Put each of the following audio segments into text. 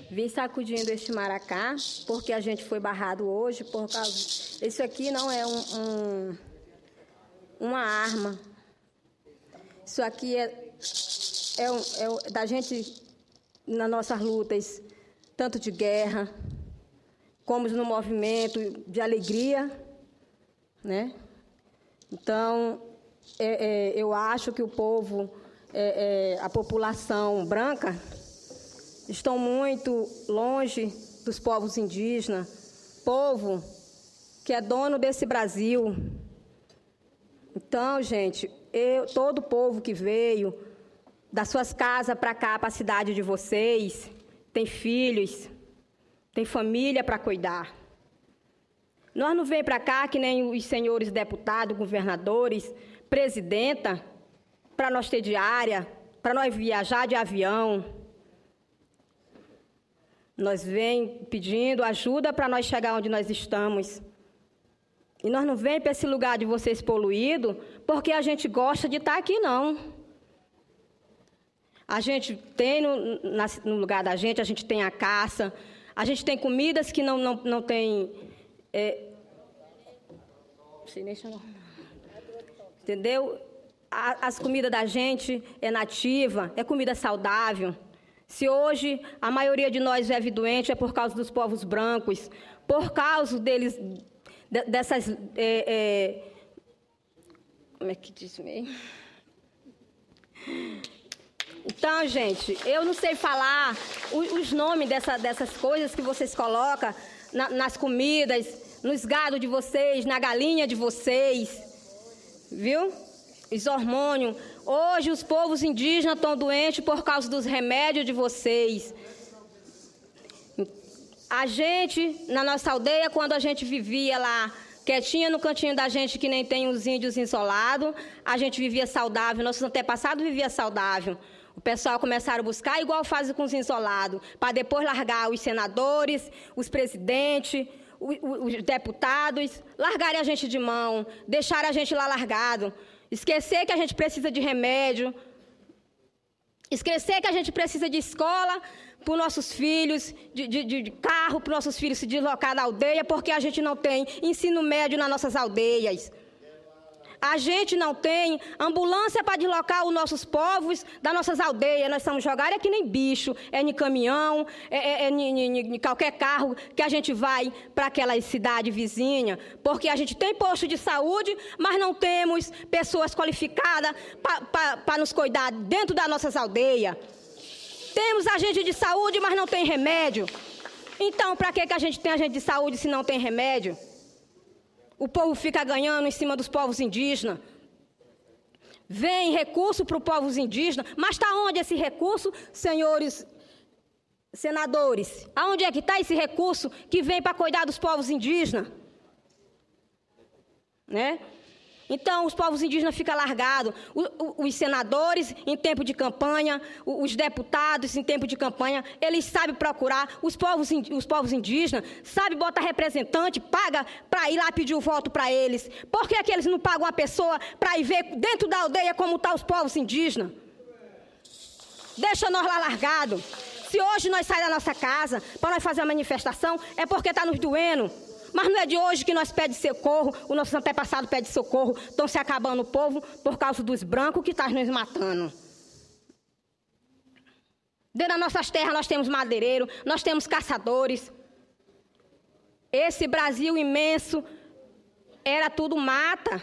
Vim sacudindo este maracá, porque a gente foi barrado hoje, por causa... Isso aqui não é uma arma. Isso aqui é da gente, nas nossas lutas, tanto de guerra, como no movimento de alegria, né? Então, eu acho que o povo, a população branca, estão muito longe dos povos indígenas, povo que é dono desse Brasil. Então, gente, todo o povo que veio das suas casas para cá, para a cidade de vocês, tem filhos, tem família para cuidar. Nós não vem para cá que nem os senhores deputados, governadores, presidenta, para nós ter diária, para nós viajar de avião. Nós vem pedindo ajuda para nós chegar onde nós estamos. E nós não vem para esse lugar de vocês poluído porque a gente gosta de estar aqui, não. A gente tem no lugar da gente, a gente tem a caça, a gente tem comidas que não tem... Entendeu? As comidas da gente é nativa, é comida saudável. Se hoje a maioria de nós vive doente, é por causa dos povos brancos, por causa deles, dessas... como é que diz mesmo? Então, gente, eu não sei falar os nomes dessas coisas que vocês colocam nas comidas, nos gados de vocês, na galinha de vocês, viu? Os hormônios. Hoje os povos indígenas estão doentes por causa dos remédios de vocês. A gente, na nossa aldeia, quando a gente vivia lá, quietinha no cantinho da gente, que nem tem os índios isolados, a gente vivia saudável, nossos antepassados viviam saudável. O pessoal começaram a buscar igual fazem com os isolados, para depois largar os senadores, os presidentes, os deputados, largarem a gente de mão, deixarem a gente lá largado. Esquecer que a gente precisa de remédio, esquecer que a gente precisa de escola para os nossos filhos, de carro para os nossos filhos se deslocar da aldeia, porque a gente não tem ensino médio nas nossas aldeias. A gente não tem ambulância para deslocar os nossos povos das nossas aldeias. Nós somos jogados que nem bicho, em caminhão, em qualquer carro que a gente vai para aquela cidade vizinha, porque a gente tem posto de saúde, mas não temos pessoas qualificadas para nos cuidar dentro das nossas aldeias. Temos agente de saúde, mas não tem remédio. Então, para que a gente tem agente de saúde se não tem remédio? O povo fica ganhando em cima dos povos indígenas. Vem recurso para os povos indígenas, mas está onde esse recurso, senhores senadores? Aonde é que está esse recurso que vem para cuidar dos povos indígenas? Né? Então, os povos indígenas ficam largados. Os senadores, em tempo de campanha, os deputados, em tempo de campanha, eles sabem procurar. Os povos indígenas sabem botar representante, paga para ir lá pedir o voto para eles. Por que eles não pagam uma pessoa para ir ver dentro da aldeia como estão os povos indígenas? Deixa nós lá largados. Se hoje nós saímos da nossa casa para nós fazer uma manifestação, é porque está nos doendo. Mas não é de hoje que nós pedimos socorro, os nossos antepassados pedem socorro, estão se acabando o povo por causa dos brancos que estão nos matando. Dentro das nossas terras nós temos madeireiro, nós temos caçadores. Esse Brasil imenso era tudo mata.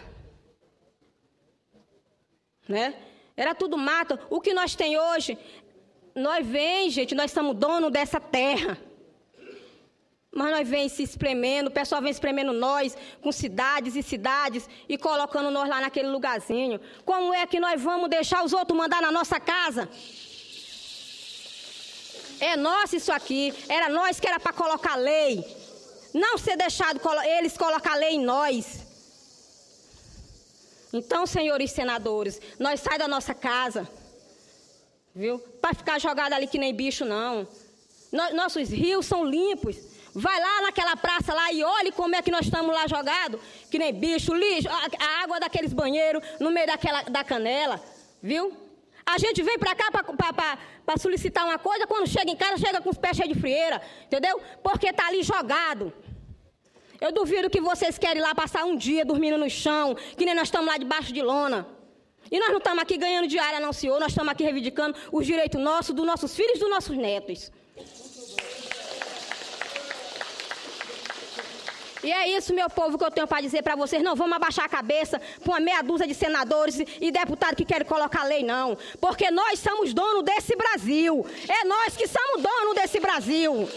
Né? Era tudo mata. O que nós tem hoje, nós vem, gente, nós somos donos dessa terra. Mas nós vem se espremendo, o pessoal vem espremendo nós, com cidades e cidades, e colocando nós lá naquele lugarzinho. Como é que nós vamos deixar os outros mandar na nossa casa? É nosso isso aqui, era nós que era para colocar lei. Não ser deixado eles colocar lei em nós. Então, senhores senadores, nós saímos da nossa casa, viu? Para ficar jogado ali que nem bicho, não. Nossos rios são limpos. Vai lá naquela praça lá e olhe como é que nós estamos lá jogados, que nem bicho, lixo, a água daqueles banheiros no meio da canela, viu? A gente vem para cá para solicitar uma coisa, quando chega em casa, chega com os pés cheios de frieira, entendeu? Porque está ali jogado. Eu duvido que vocês querem ir lá passar um dia dormindo no chão, que nem nós estamos lá debaixo de lona. E nós não estamos aqui ganhando diária, não, senhor. Nós estamos aqui reivindicando os direitos nossos, dos nossos filhos e dos nossos netos. E é isso, meu povo, que eu tenho para dizer para vocês. Não vamos abaixar a cabeça para uma meia dúzia de senadores e deputados que querem colocar lei, não. Porque nós somos donos desse Brasil. É nós que somos donos desse Brasil.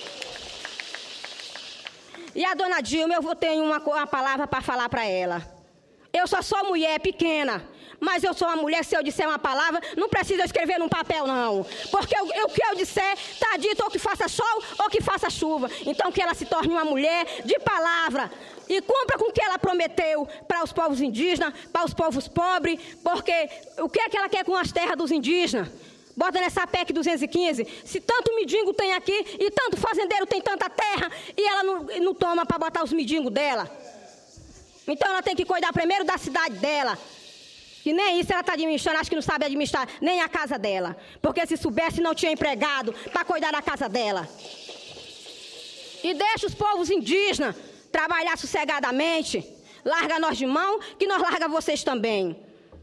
E a dona Dilma, eu tenho uma palavra para falar para ela. Eu só sou mulher pequena, mas eu sou uma mulher, se eu disser uma palavra, não precisa escrever num papel, não. Porque o que eu disser está dito, ou que faça sol ou que faça chuva. Então, que ela se torne uma mulher de palavra e cumpra com o que ela prometeu para os povos indígenas, para os povos pobres, porque o que é que ela quer com as terras dos indígenas? Bota nessa PEC 215, se tanto mendigo tem aqui e tanto fazendeiro tem tanta terra e ela não toma para botar os mendigos dela. Então ela tem que cuidar primeiro da cidade dela. Que nem isso ela está administrando, acho que não sabe administrar nem a casa dela. Porque se soubesse não tinha empregado para cuidar da casa dela. E deixa os povos indígenas trabalhar sossegadamente. Larga nós de mão, que nós larga vocês também.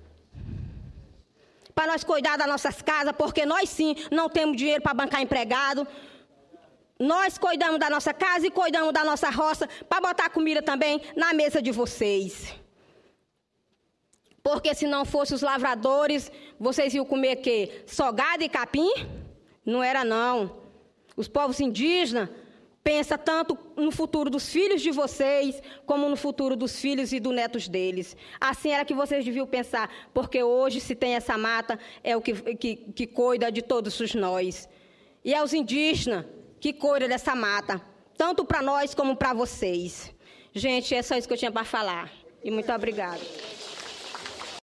Para nós cuidar das nossas casas, porque nós sim não temos dinheiro para bancar empregado. Nós cuidamos da nossa casa e cuidamos da nossa roça para botar comida também na mesa de vocês. Porque se não fossem os lavradores, vocês iam comer o quê? Só gado e capim? Não era, não. Os povos indígenas pensam tanto no futuro dos filhos de vocês, como no futuro dos filhos e dos netos deles. Assim era que vocês deviam pensar, porque hoje, se tem essa mata, é o que cuida de todos os nós. E é os indígenas que cuidam dessa mata, tanto para nós como para vocês. Gente, é só isso que eu tinha para falar. E muito obrigada.